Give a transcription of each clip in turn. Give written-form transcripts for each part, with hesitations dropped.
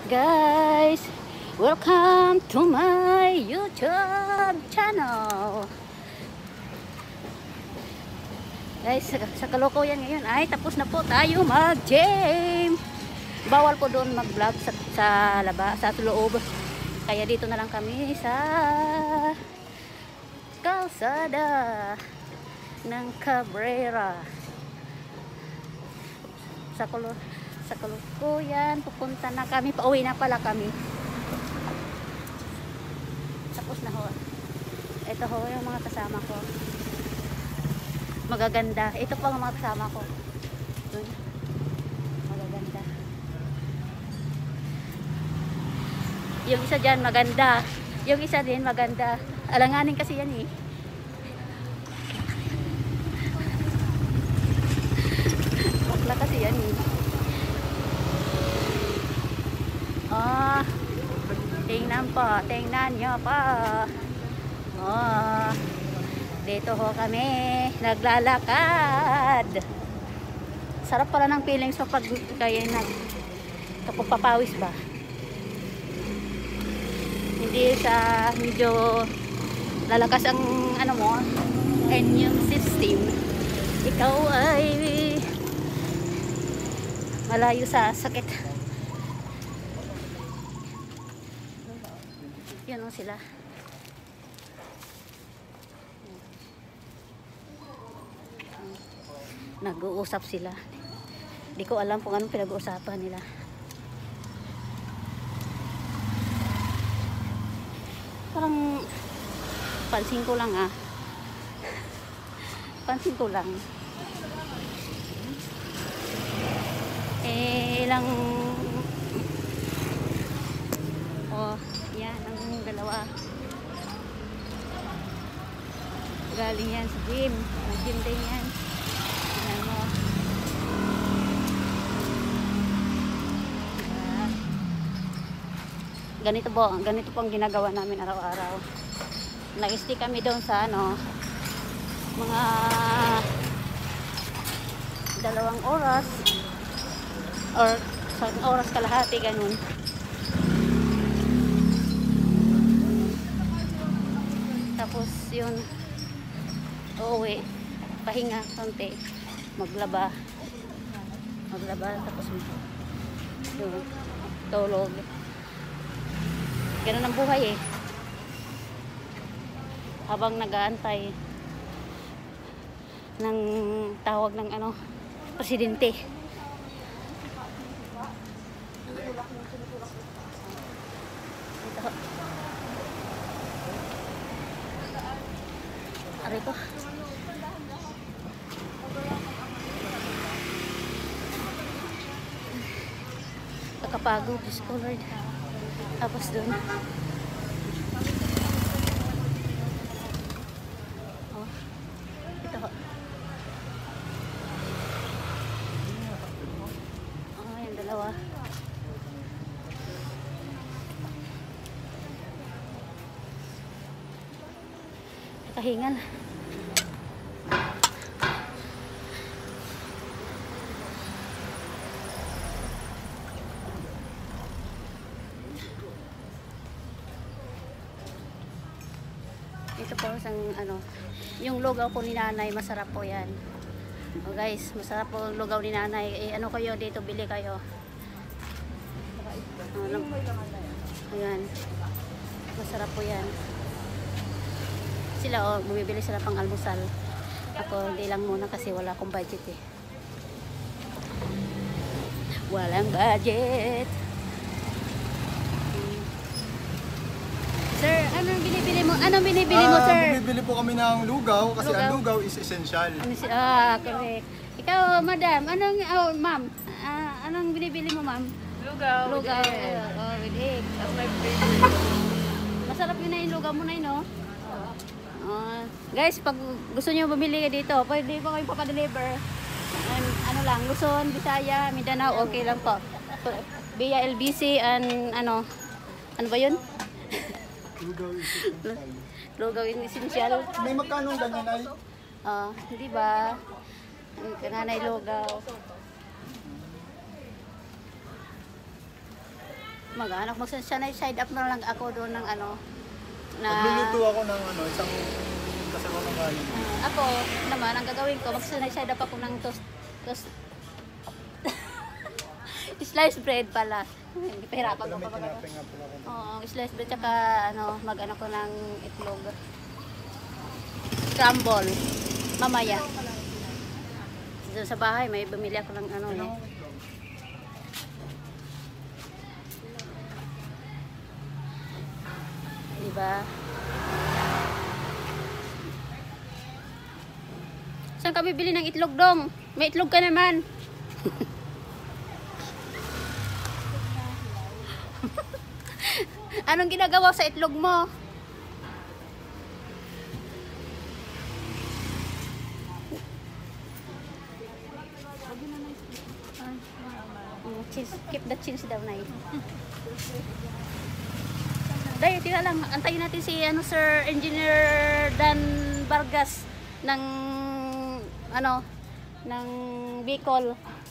Guys, welcome to my YouTube channel. Guys, sa kalukuyan ngayon ay tapos na po tayo mag-game. Bawal po doon mag-vlog sa loob. Kaya dito na lang kami sa kalsada ng Cabrera. Sa kalukuyan, pupunta na kami. Pauwi na pala kami. Tapos na ho. Ito ho yung mga kasama ko. Magaganda. Ito pa ang mga kasama ko. Magaganda. Yung isa dyan maganda. Yung isa din maganda. Alanganin kasi yan eh. Bakla kasi yan eh. Oh, tingnan nyo pa. Oh, dito ho kami naglalakad. Sarap pala ng feelings kapag kaya kapag papawis ba. Hindi sa medyo lalakas ang ano mo, immune system. Ikaw ay malayo sa sakit. Yan o sila. Nag-uusap sila. Di ko alam kung anong pinag-uusapan nila. Parang pansin ko lang ah. Pansin ko lang. Ilang yan ang dalawa. Galing yan sa gym. Gym din yan. Tingnan mo. Ganito po ang ginagawa namin araw-araw. Nag-stay kami doon sa mga 2 oras or 1 oras kalahati ganun. Tapos yun, uuwi, pahinga konti, maglaba tapos yun, tulog. Ganun ang buhay eh, habang nag-aantay ng tawag ng presidente. Ito. Aray ko. Kakapagod. Diyos ko Lord. Tapos dun. Oh. Ito. Oh, yung dalawa. Kahingal. Ito po isang yung lugaw po ni nanay, masarap po yan. Oh guys, masarap po yung lugaw ni nanay. Kayo dito, bili kayo. Ayan. Masarap po yan. Sila bumibili sila pang almusal. Ako hindi lang muna kasi wala akong budget eh. Walang budget. Sir, anong binibili mo? Anong binibili mo, sir? Bumibili po kami ng lugaw kasi ang lugaw is essential. Correct. Ikaw, madam, ma'am, anong binibili mo, ma'am? Lugaw. Lugaw. With egg. That's my favorite. Masarap yun na yung lugaw mo na yun, no? Guys, pag gusto nyo bumili ka dito, pwede po kayo papadeliver. Lang, Luzon, Visaya, Mindanao, okay lang po. Via LBC and ano ba yun? Lugaw yung essential. May magkano ganyan ay? Hindi ba? Kananay lugaw. Mag-ano, side up na lang ako doon ng ano, na... Magluluto ako ng isang kasawa ng kanin. Ako naman, ang gagawin ko, side up ako ng toast sliced bread pala. Pahirapan Pero ko may pa tinapay nga pala ako. Oo, sliced bread, tsaka mag-ano ko ng itlog. Scramble. Mamaya. Doon sa bahay, may bumili ako ng ano eh. Diba? Saan ka bibili ng itlog dong? May itlog ka naman. Anong ginagawa sa itlog mo? Cheese. Keep the cheese daw na Day, tira lang. Antayin natin si Sir Engineer Dan Vargas ng ng Bicol.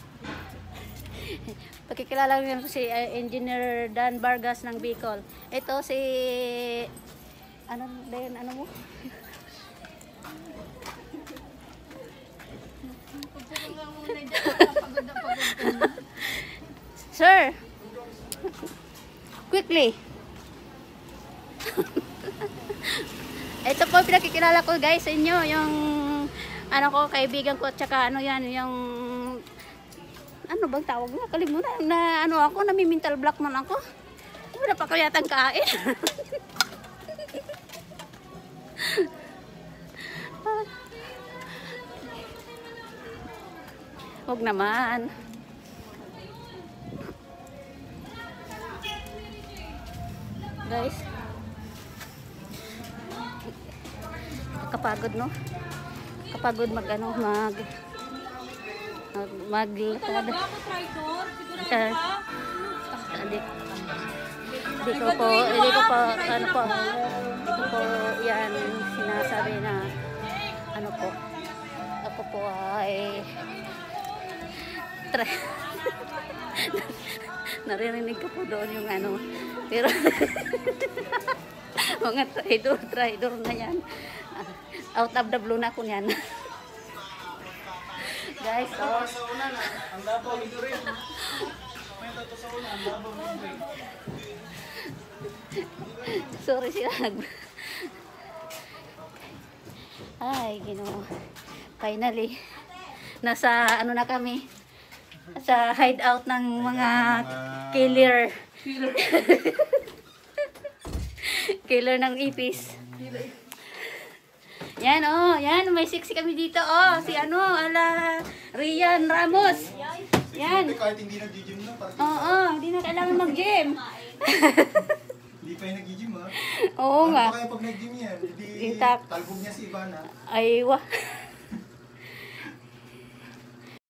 Pakikilala niyo si Engineer Dan Vargas ng Bicol. Ito si ano mo? Sir, quickly. Ito po pinakikilala ko guys sa inyo, yung kaibigan ko, tsaka yung bang tawag na, kalimutan na ako, nami-mental block man ako. Wala pa ko yatang kain. Huwag naman. Guys, kapagod no? Kapagod maglakad. Hindi ko po yan sinasabi na ako po ay naririnig ko po doon yung pero mga traitor na yan. Out of the blue na ako yan. Guys, sorry sila. Ay, Ginoo. Finally, nasa na kami, sa hideout ng mga killer. Killer ng ipis. Yan yan, may sexy kami dito si Rian Ramos. Yan. Kahit hindi nag-gym na, Hindi na kailangan mag-gym. Hindi pa yung nag-gym Oo nga. Ano pa kaya pag nag-gym yan? Hindi Intact. talbog niya si Ivana. Ay, wah.